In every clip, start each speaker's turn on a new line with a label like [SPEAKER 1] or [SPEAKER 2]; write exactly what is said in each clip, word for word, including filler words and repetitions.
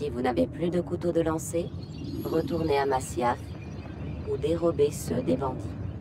[SPEAKER 1] Si vous n'avez plus de couteau de lancer, retournez à Masyaf ou dérobez ceux des bandits.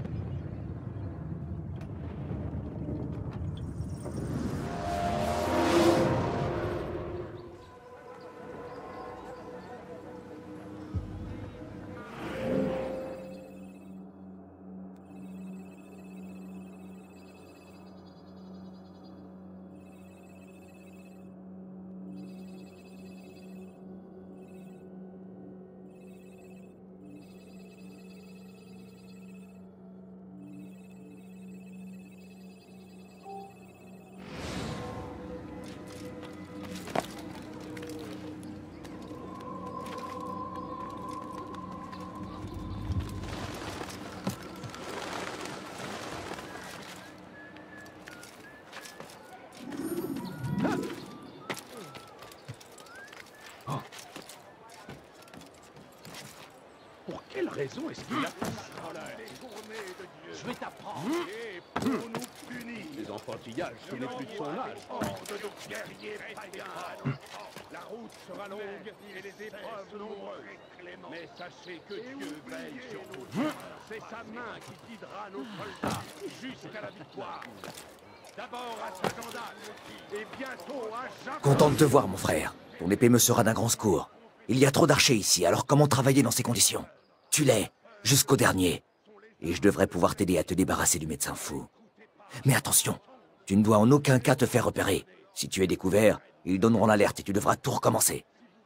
[SPEAKER 2] Pour quelle raison est-ce qu'il a fait ça? Je vais t'apprendre. Et pour nous punir. Les enfantillages, ce n'est plus de son âge. De nos guerriers païens. La route sera longue et les épreuves nombreuses. Mais sachez que Dieu veille sur vous. C'est sa main qui guidera nos soldats jusqu'à la victoire. D'abord à Saint-Jean-d'Acre et bientôt à Java.
[SPEAKER 3] Content de te voir, mon frère. Ton épée me sera d'un grand secours. Il y a trop d'archers ici, alors comment travailler dans ces conditions? Tue-les, jusqu'au dernier. Et je devrais pouvoir t'aider à te débarrasser du médecin fou. Mais attention, tu ne dois en aucun cas te faire repérer. Si tu es découvert, ils donneront l'alerte et tu devras tout recommencer.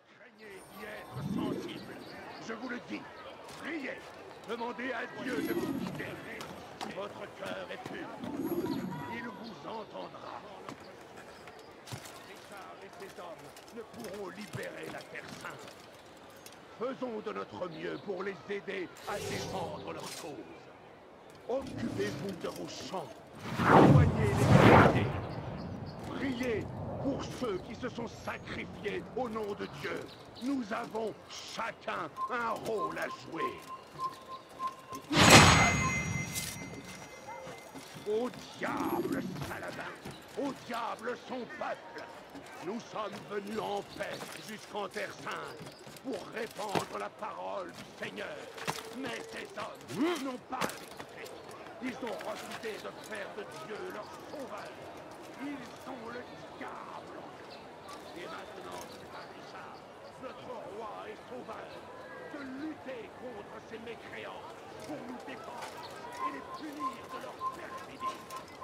[SPEAKER 2] Je vous le dis, priez, demandez à Dieu de vous guider. Si votre cœur est pur, il vous entendra. Richard et ses hommes ne pourront libérer la Terre Sainte. Faisons de notre mieux pour les aider à défendre leur cause. Occupez-vous de vos champs. Soignez les blessés. Priez pour ceux qui se sont sacrifiés au nom de Dieu. Nous avons chacun un rôle à jouer. Au diable, Saladin! Au diable, son peuple! Nous sommes venus en paix jusqu'en Terre Sainte pour répandre la parole du Seigneur. Mais ces hommes n'ont pas écouté. Ils ont refusé de faire de Dieu leur sauveur. Ils sont le diable. Et maintenant, c'est à Richard, notre roi et sauveur, de lutter contre ces mécréants pour nous défendre et les punir de leur perfidie.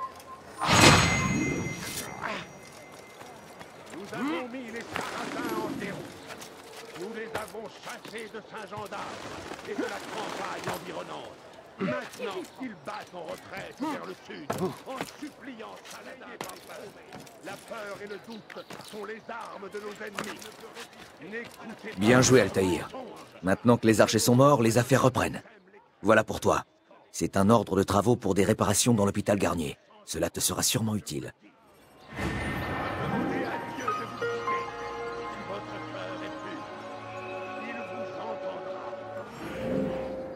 [SPEAKER 2] Nous avons mis les Sarrasins en déroute. Nous les avons chassés de Saint-Jean-d'Acre et de la campagne environnante. Maintenant, ils battent en retraite vers le sud, en suppliant Saladin d'en sauver. La peur et le doute sont les armes de nos ennemis. N'écoutez pas.
[SPEAKER 3] Bien joué, Altaïr. Maintenant que les archers sont morts, les affaires reprennent. Voilà pour toi. C'est un ordre de travaux pour des réparations dans l'hôpital Garnier. Cela te sera sûrement utile.
[SPEAKER 2] Demandez à Dieu de vous guider. Si votre cœur est pur, il vous entendra.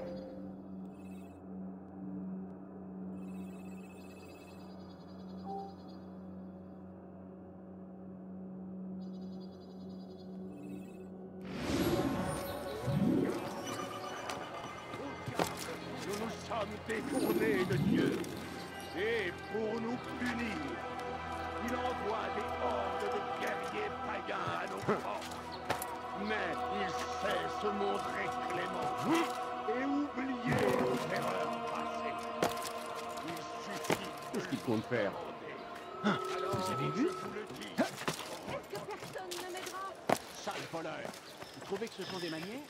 [SPEAKER 2] Nous nous sommes détournés de Dieu. Et pour nous punir, il envoie des hordes de guerriers païens à nos portes. Mais il sait se montrer clément et oublier nos erreurs passées. Il suffit. Qu'est-ce qu'il compte faire? Alors, vous avez vu? Je vous le dis.
[SPEAKER 4] Est-ce que personne ne m'aidera?
[SPEAKER 2] Sale voleur. Vous trouvez que ce sont des manières?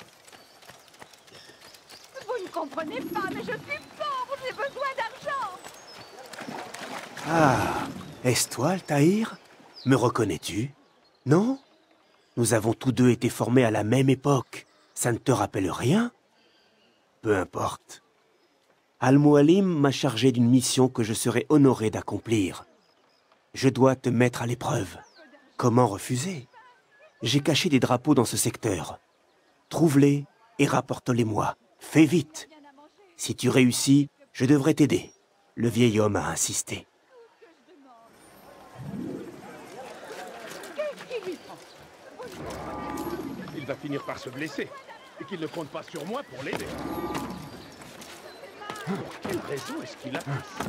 [SPEAKER 4] Vous ne comprenez pas, mais je suis pauvre, j'ai besoin d'argent.
[SPEAKER 5] Ah, est-ce toi, Altaïr? Me reconnais-tu? Non? Nous avons tous deux été formés à la même époque. Ça ne te rappelle rien? Peu importe. Al-Mualim m'a chargé d'une mission que je serai honoré d'accomplir. Je dois te mettre à l'épreuve. Comment refuser? J'ai caché des drapeaux dans ce secteur. Trouve-les et rapporte-les-moi. Fais vite. Si tu réussis, je devrais t'aider. Le vieil homme a insisté.
[SPEAKER 4] Qu'est-ce qui lui prend?
[SPEAKER 2] Il va finir par se blesser. Et qu'il ne compte pas sur moi pour l'aider. Pour quelle raison est-ce qu'il a fait ça?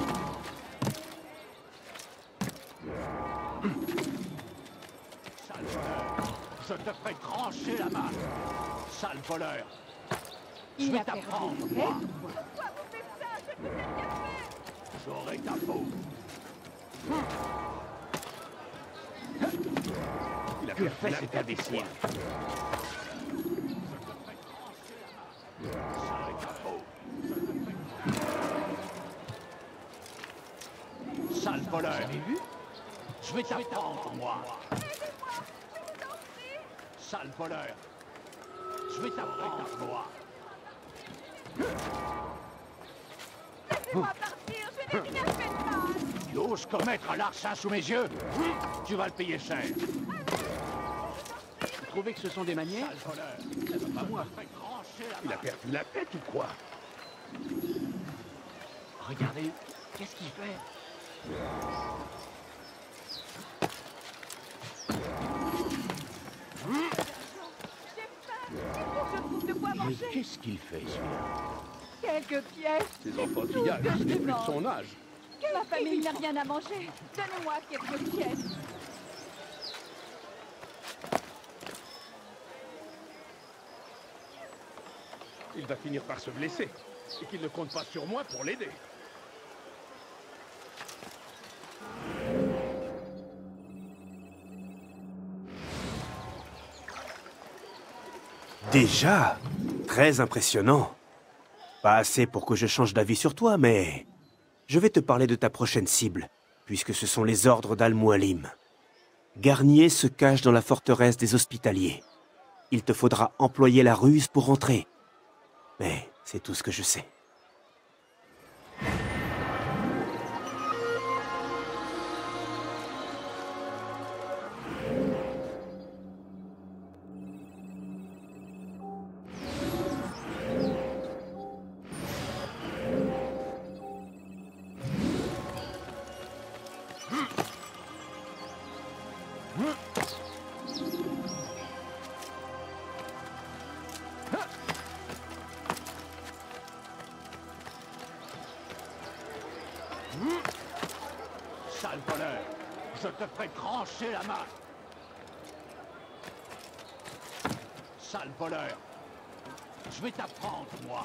[SPEAKER 2] Sale voleur, je te ferai trancher la main. Sale voleur, je
[SPEAKER 4] Il
[SPEAKER 2] vais
[SPEAKER 4] a perdu
[SPEAKER 2] t'apprendre,
[SPEAKER 4] une
[SPEAKER 2] moi.
[SPEAKER 4] tête. Pourquoi vous faites ça? Je ne vous ai rien fait.
[SPEAKER 2] J'aurai ta peau. Il a
[SPEAKER 5] Que
[SPEAKER 2] perdu
[SPEAKER 5] fait
[SPEAKER 2] la
[SPEAKER 5] cet
[SPEAKER 2] tête,
[SPEAKER 5] imbécile?
[SPEAKER 2] quoi. J'aurai ta peau. Sale voleur. Je vais t'apprendre, moi. Sale voleur. Je vais t'apprendre, moi.
[SPEAKER 4] Laissez-moi partir, je n'ai rien fait de mal.
[SPEAKER 2] Tu oses commettre un larcin sous mes yeux? Tu vas le payer cher.
[SPEAKER 5] Vous trouvez que ce sont des manières?
[SPEAKER 2] Sale voleur. C'est pas moi. Il a perdu la tête ou quoi?
[SPEAKER 5] Regardez, qu'est-ce qu'il fait?
[SPEAKER 4] J'ai faim. Il faut que je trouve de quoi
[SPEAKER 2] Mais
[SPEAKER 4] manger.
[SPEAKER 2] qu'est-ce qu'il fait, celui-là?
[SPEAKER 4] Quelques pièces.
[SPEAKER 2] Ces
[SPEAKER 4] C'est tout
[SPEAKER 2] enfantillages,
[SPEAKER 4] ce que je
[SPEAKER 2] il n'est plus de
[SPEAKER 4] demande.
[SPEAKER 2] son âge.
[SPEAKER 4] Ma famille n'a rien à manger. Donnez-moi quelques pièces.
[SPEAKER 2] Il va finir par se blesser. Et qu'il ne compte pas sur moi pour l'aider.
[SPEAKER 5] Déjà? Très impressionnant. Pas assez pour que je change d'avis sur toi, mais... Je vais te parler de ta prochaine cible, puisque ce sont les ordres d'Al-Mualim. Garnier se cache dans la forteresse des Hospitaliers. Il te faudra employer la ruse pour entrer. Mais c'est tout ce que je sais.
[SPEAKER 2] Sale voleur, je te ferai trancher la main. Sale voleur, je vais t'apprendre, moi.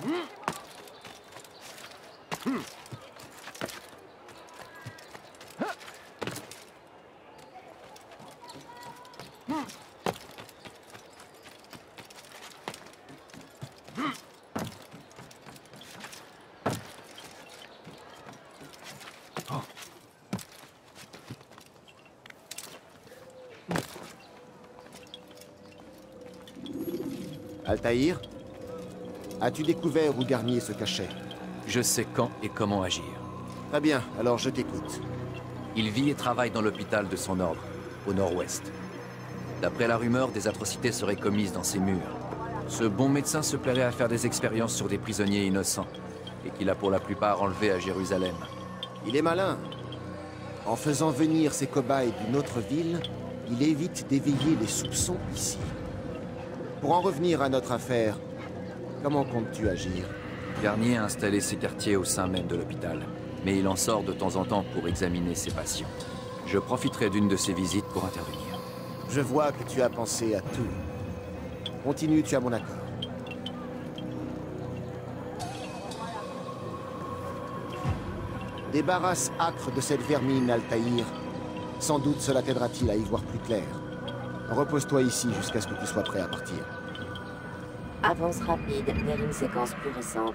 [SPEAKER 6] Altaïr, as-tu découvert où Garnier se cachait?
[SPEAKER 3] Je sais quand et comment agir.
[SPEAKER 6] Très bien, alors je t'écoute.
[SPEAKER 3] Il vit et travaille dans l'hôpital de son ordre, au nord-ouest. D'après la rumeur, des atrocités seraient commises dans ses murs. Ce bon médecin se plairait à faire des expériences sur des prisonniers innocents, et qu'il a pour la plupart enlevés à Jérusalem.
[SPEAKER 6] Il est malin. En faisant venir ses cobayes d'une autre ville, il évite d'éveiller les soupçons ici. Pour en revenir à notre affaire, comment comptes-tu agir?
[SPEAKER 3] Garnier a installé ses quartiers au sein même de l'hôpital, mais il en sort de temps en temps pour examiner ses patients. Je profiterai d'une de ses visites pour intervenir.
[SPEAKER 6] Je vois que tu as pensé à tout. Continue, tu as mon accord. Débarrasse Acre de cette vermine, Altaïr. Sans doute cela t'aidera-t-il à y voir plus clair. Repose-toi ici jusqu'à ce que tu sois prêt à partir.
[SPEAKER 1] Avance rapide vers une séquence plus récente.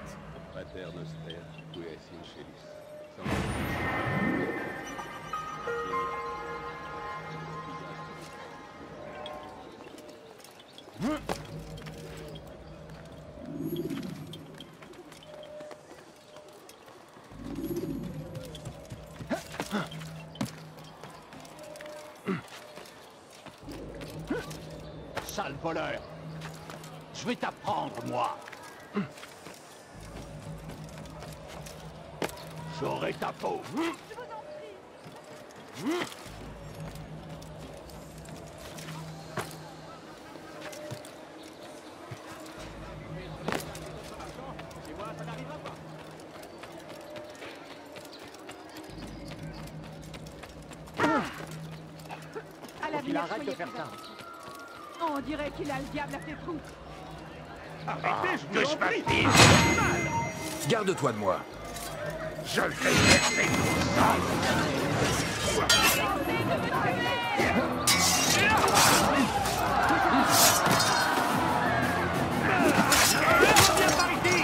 [SPEAKER 2] Sale voleur, je vais t'apprendre, moi. J'aurai ta peau.
[SPEAKER 7] Arrête de faire ça.
[SPEAKER 4] On dirait qu'il a le diable à ses troupes.
[SPEAKER 2] Arrêtez, je vous en prie.
[SPEAKER 3] Garde-toi de moi.
[SPEAKER 2] Je vais verser tout ça. Reviens par ici.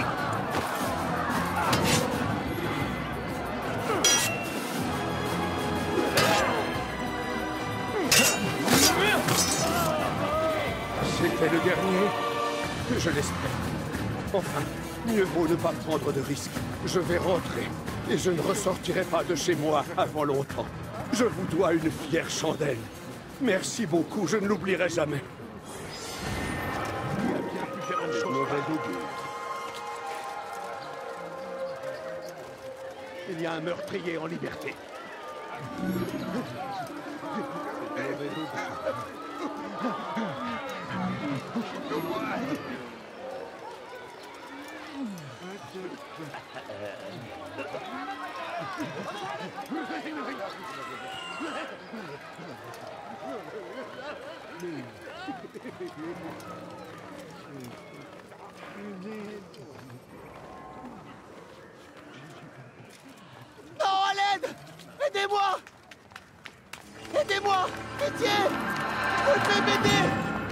[SPEAKER 2] C'était le dernier. Je l'espère. Enfin, mieux vaut ne pas prendre de risques. Je vais rentrer et je ne ressortirai pas de chez moi avant longtemps. Je vous dois une fière chandelle. Merci beaucoup, je ne l'oublierai jamais. Il y a bien plus grande chose. Il y a un meurtrier en liberté.
[SPEAKER 6] Non, à l'aide! Aidez-moi! Aidez-moi! Pitié! Vous devez m'aider!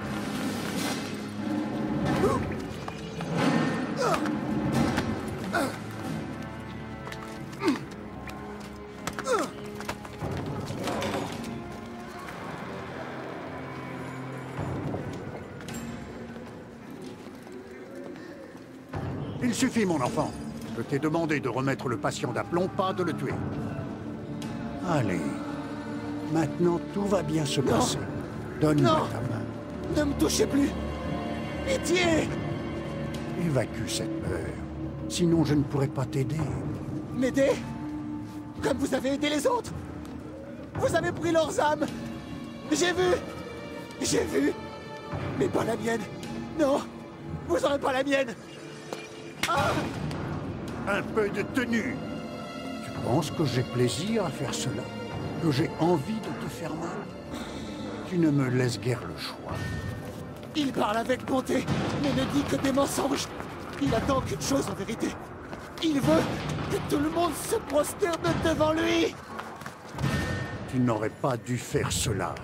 [SPEAKER 8] Il suffit, mon enfant. Je t'ai demandé de remettre le patient d'aplomb, pas de le tuer. Allez. Maintenant, tout va bien se passer. Donne-moi ta main.
[SPEAKER 6] Ne me touchez plus! Pitié!
[SPEAKER 8] Évacue cette peur. Sinon, je ne pourrai pas t'aider.
[SPEAKER 6] M'aider? Comme vous avez aidé les autres? Vous avez pris leurs âmes! J'ai vu! J'ai vu! Mais pas la mienne! Non! Vous n'aurez pas la mienne! Ah!
[SPEAKER 8] Un peu de tenue. Tu penses que j'ai plaisir à faire cela? Que j'ai envie de te faire mal? Tu ne me laisses guère le choix.
[SPEAKER 6] Il parle avec bonté, mais ne dit que des mensonges. Il attend qu'une chose en vérité. Il veut que tout le monde se prosterne devant lui.
[SPEAKER 8] Tu n'aurais pas dû faire cela.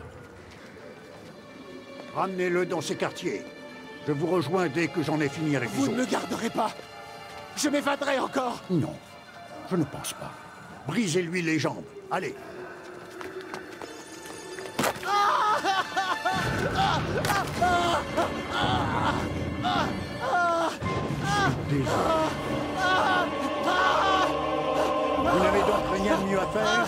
[SPEAKER 8] Ramenez-le dans ces quartiers. Je vous rejoins dès que j'en ai fini avec
[SPEAKER 6] Vous
[SPEAKER 8] les
[SPEAKER 6] ne me
[SPEAKER 8] autres.
[SPEAKER 6] garderez pas. Je m'évaderai encore.
[SPEAKER 8] Non, je ne pense pas. Brisez-lui les jambes. Allez. Désolé. Vous n'avez donc rien de mieux à faire?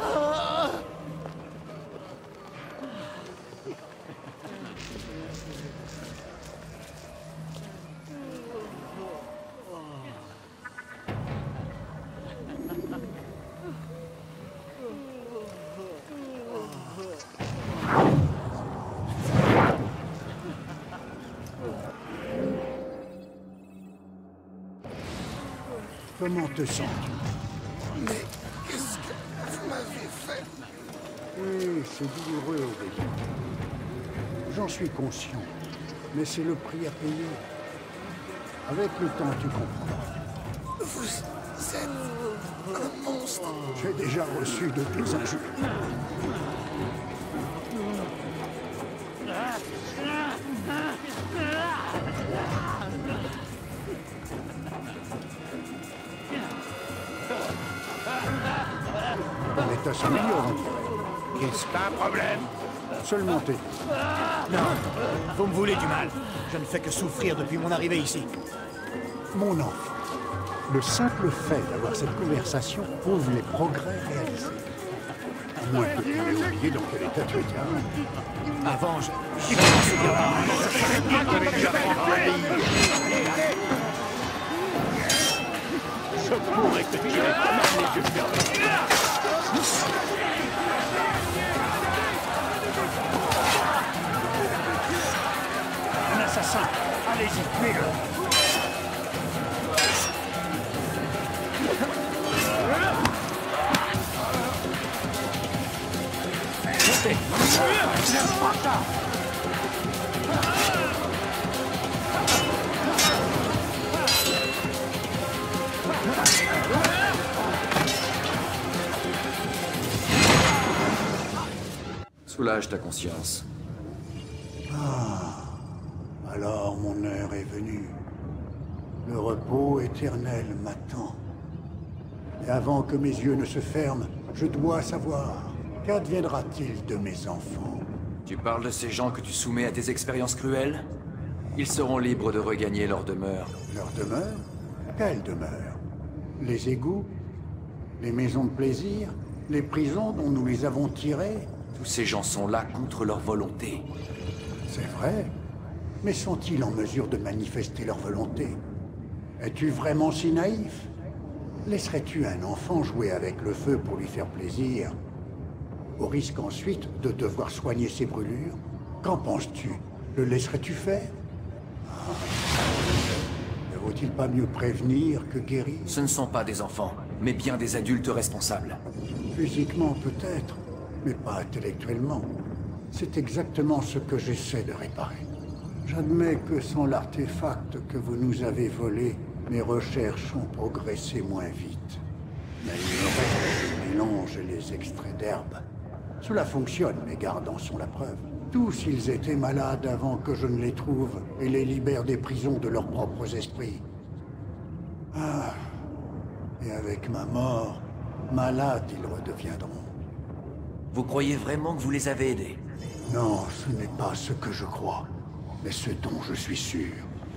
[SPEAKER 8] Comment te sens-tu?
[SPEAKER 2] Mais qu'est-ce que vous m'avez fait?
[SPEAKER 8] Oui, c'est douloureux au début. J'en suis conscient, mais c'est le prix à payer. Avec le temps, tu comprends.
[SPEAKER 2] Vous êtes un monstre.
[SPEAKER 8] J'ai déjà reçu de tes injures. Ton état s'améliore, on dirait.
[SPEAKER 2] Qu'est-ce qu'un problème?
[SPEAKER 8] Seulement tes...
[SPEAKER 9] Non, vous me voulez du mal. Je ne fais que souffrir depuis mon arrivée ici.
[SPEAKER 8] Mon enfant, le simple fait d'avoir cette conversation prouve les progrès réalisés. À moins que tu aies oublié dans quel état tu étais avant.
[SPEAKER 9] Avant, je...
[SPEAKER 2] Je pourrais te tirer ta main les yeux fermés.
[SPEAKER 8] Un assassin. Allez-y, tuez-le. J'aime pas ça.
[SPEAKER 3] Soulage ta conscience.
[SPEAKER 8] Ah, alors mon heure est venue. Le repos éternel m'attend. Et avant que mes yeux ne se ferment, je dois savoir, qu'adviendra-t-il de mes enfants?
[SPEAKER 3] Tu parles de ces gens que tu soumets à tes expériences cruelles? Ils seront libres de regagner leur demeure.
[SPEAKER 8] Leur demeure? Quelle demeure? Les égouts? Les maisons de plaisir? Les prisons dont nous les avons tirés?
[SPEAKER 3] Tous ces gens sont là contre leur volonté.
[SPEAKER 8] C'est vrai. Mais sont-ils en mesure de manifester leur volonté? Es-tu vraiment si naïf? Laisserais-tu un enfant jouer avec le feu pour lui faire plaisir, au risque ensuite de devoir soigner ses brûlures? Qu'en penses-tu? Le laisserais-tu faire? Ah. Ne vaut-il pas mieux prévenir que guérir?
[SPEAKER 3] Ce ne sont pas des enfants, mais bien des adultes responsables.
[SPEAKER 8] Physiquement peut-être, mais pas intellectuellement. C'est exactement ce que j'essaie de réparer. J'admets que sans l'artefact que vous nous avez volé, mes recherches ont progressé moins vite. Mais il me reste les mélanges et les extraits d'herbes. Cela fonctionne, mes gardes en sont la preuve. Tous ils étaient malades avant que je ne les trouve et les libère des prisons de leurs propres esprits. Ah, et avec ma mort, malades ils redeviendront.
[SPEAKER 3] Vous croyez vraiment que vous les avez aidés?
[SPEAKER 8] Non, ce n'est pas ce que je crois, mais ce dont je suis sûr.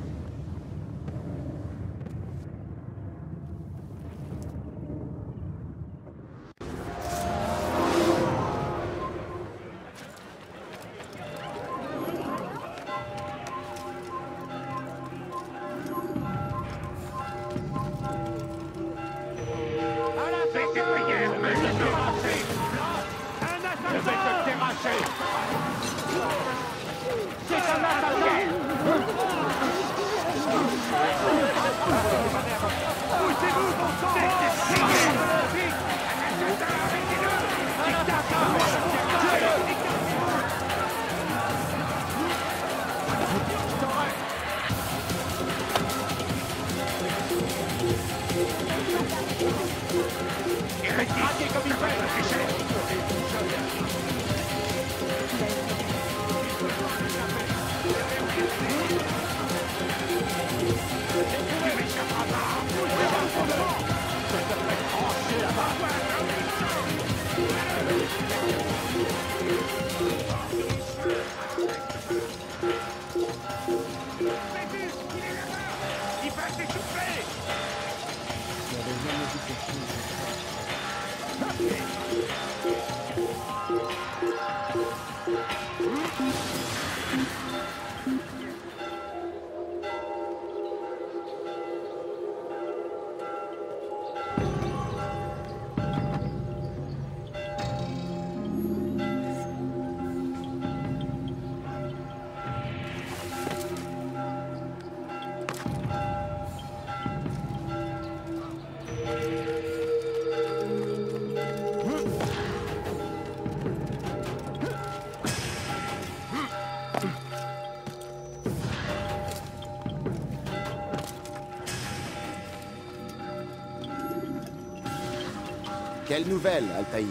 [SPEAKER 6] Quelle nouvelle, Altaïr?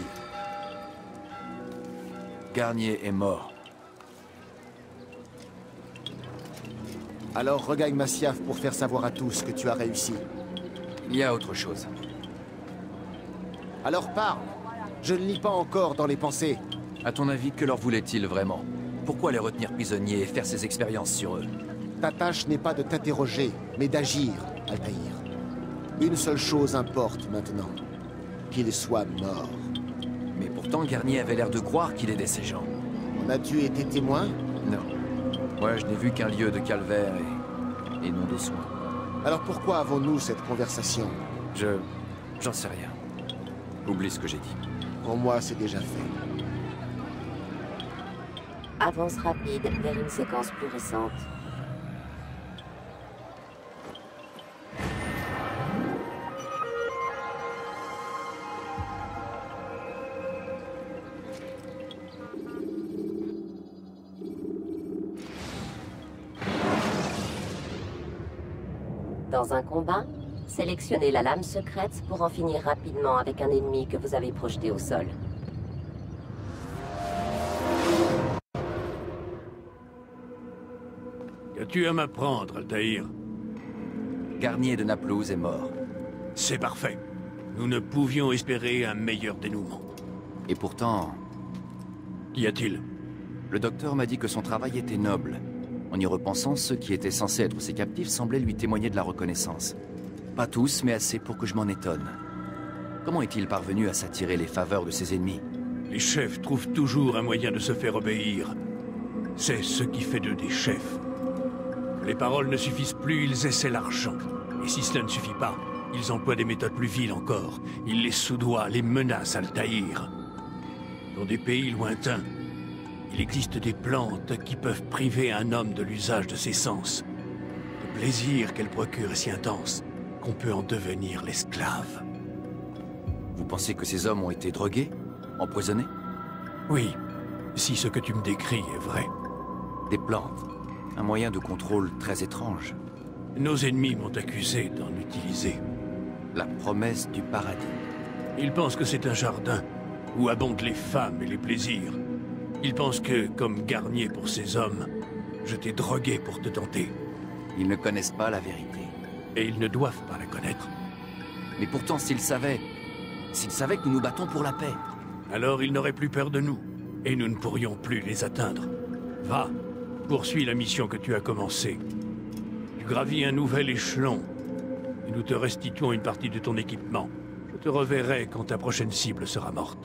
[SPEAKER 3] Garnier est mort.
[SPEAKER 6] Alors regagne Masyaf pour faire savoir à tous que tu as réussi.
[SPEAKER 3] Il y a autre chose.
[SPEAKER 6] Alors parle. Je ne lis pas encore dans les pensées.
[SPEAKER 3] À ton avis, que leur voulait-il vraiment? Pourquoi les retenir prisonniers et faire ces expériences sur eux?
[SPEAKER 6] Ta tâche n'est pas de t'interroger, mais d'agir, Altaïr. Une seule chose importe maintenant. Qu'il soit mort.
[SPEAKER 3] Mais pourtant, Garnier avait l'air de croire qu'il aidait ces gens.
[SPEAKER 6] En as-tu été témoin?
[SPEAKER 3] Non. Moi, je n'ai vu qu'un lieu de calvaire et... et non de soins.
[SPEAKER 6] Alors pourquoi avons-nous cette conversation?
[SPEAKER 3] Je... j'en sais rien. Oublie ce que j'ai dit.
[SPEAKER 6] Pour moi, c'est déjà fait.
[SPEAKER 1] Avance rapide vers une séquence plus récente. Dans un combat, sélectionnez la lame secrète pour en finir rapidement avec un ennemi que vous avez projeté au sol.
[SPEAKER 2] Qu'as-tu à m'apprendre, Altaïr?
[SPEAKER 3] Garnier de Naplouse est mort.
[SPEAKER 2] C'est parfait. Nous ne pouvions espérer un meilleur dénouement.
[SPEAKER 3] Et pourtant,
[SPEAKER 2] Qu'y a-t-il?
[SPEAKER 3] le docteur m'a dit que son travail était noble. En y repensant, ceux qui étaient censés être ses captifs semblaient lui témoigner de la reconnaissance. Pas tous, mais assez pour que je m'en étonne. Comment est-il parvenu à s'attirer les faveurs de ses ennemis?
[SPEAKER 2] Les chefs trouvent toujours un moyen de se faire obéir. C'est ce qui fait d'eux des chefs. Les paroles ne suffisent plus, ils essaient l'argent. Et si cela ne suffit pas, ils emploient des méthodes plus viles encore. Ils les soudoient, les menacent, Altaïr. Dans des pays lointains, il existe des plantes qui peuvent priver un homme de l'usage de ses sens. Le plaisir qu'elles procurent est si intense qu'on peut en devenir l'esclave.
[SPEAKER 3] Vous pensez que ces hommes ont été drogués? Empoisonnés?
[SPEAKER 2] Oui, si ce que tu me décris est vrai.
[SPEAKER 3] Des plantes. Un moyen de contrôle très étrange.
[SPEAKER 2] Nos ennemis m'ont accusé d'en utiliser.
[SPEAKER 3] La promesse du paradis.
[SPEAKER 2] Ils pensent que c'est un jardin où abondent les femmes et les plaisirs. Ils pensent que, comme Garnier pour ces hommes, je t'ai drogué pour te tenter.
[SPEAKER 3] Ils ne connaissent pas la vérité.
[SPEAKER 2] Et ils ne doivent pas la connaître.
[SPEAKER 3] Mais pourtant, s'ils savaient... S'ils savaient que nous nous battons pour la paix...
[SPEAKER 2] Alors ils n'auraient plus peur de nous. Et nous ne pourrions plus les atteindre. Va, poursuis la mission que tu as commencée. Tu gravis un nouvel échelon. Et nous te restituons une partie de ton équipement. Je te reverrai quand ta prochaine cible sera morte.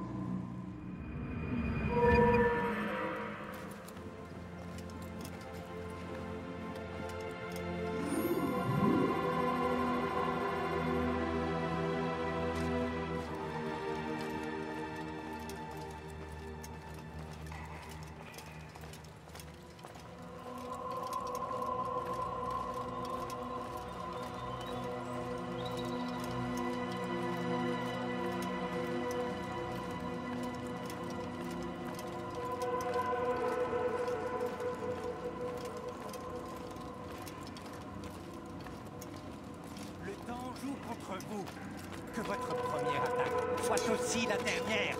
[SPEAKER 9] Joue contre vous. Que votre première attaque soit aussi la dernière.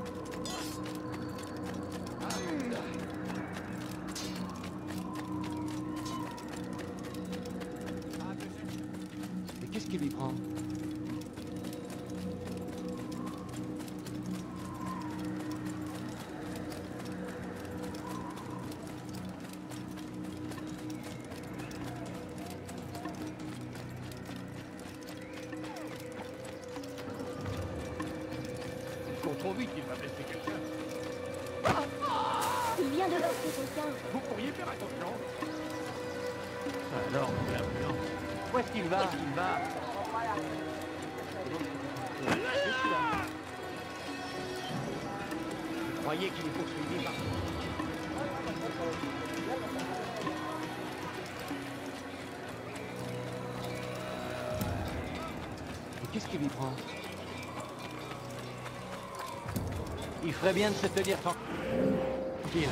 [SPEAKER 6] Mais qu'est-ce qui lui prend?
[SPEAKER 2] Trop vite, il va blesser quelqu'un.
[SPEAKER 7] Il vient de blesser quelqu'un.
[SPEAKER 2] Vous pourriez faire attention.
[SPEAKER 9] Alors, blanc. Où est-ce qu'il va? Il va. Vous croyez qu'il est poursuivi par...
[SPEAKER 6] Mais qu'est-ce qui lui prend?
[SPEAKER 9] Il ferait bien de se tenir tranquille.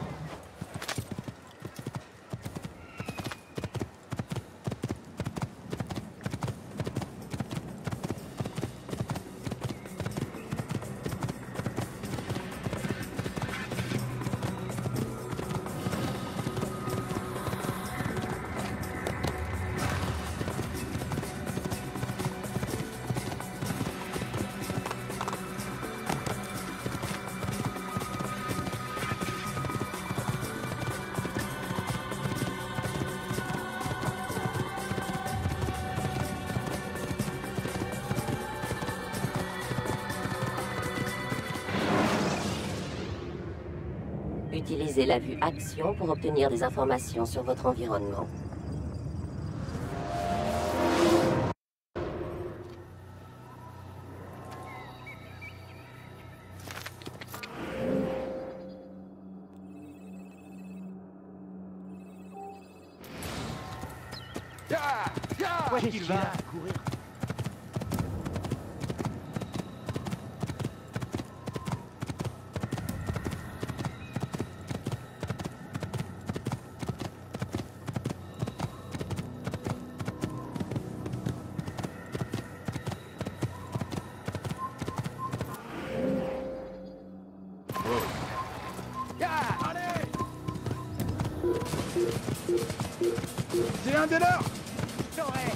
[SPEAKER 1] Utilisez la vue action pour obtenir des informations sur votre environnement.
[SPEAKER 9] Où est-ce qu'il va? Courir.
[SPEAKER 2] C'est un des leurs!
[SPEAKER 9] J'aurais.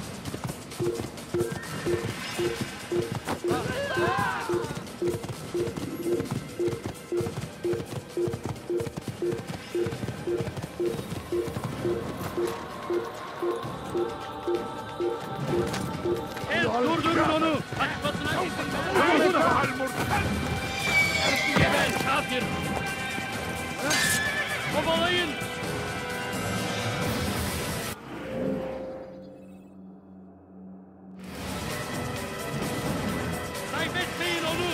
[SPEAKER 2] Durdurun onu! Kaçmasına izin verin! Geber kafir! Kovalayın! Kaybetmeyin onu!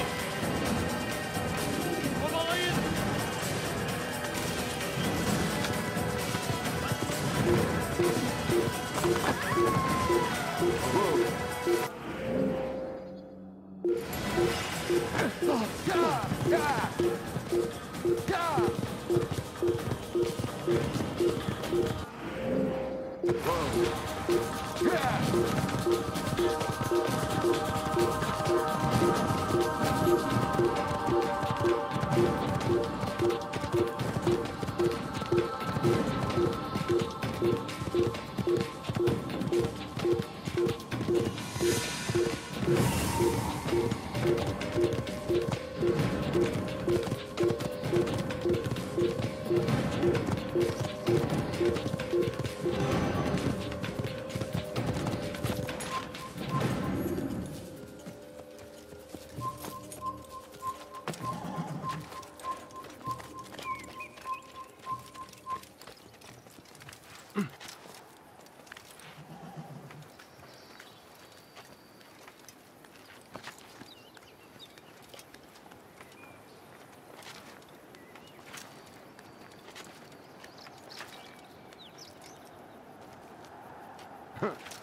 [SPEAKER 2] Kovalayın! Huh.